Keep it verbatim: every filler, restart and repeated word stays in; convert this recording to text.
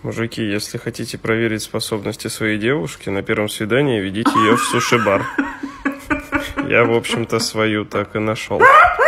Мужики, если хотите проверить способности своей девушки, на первом свидании ведите ее в суши-бар. Я, в общем-то, свою так и нашел.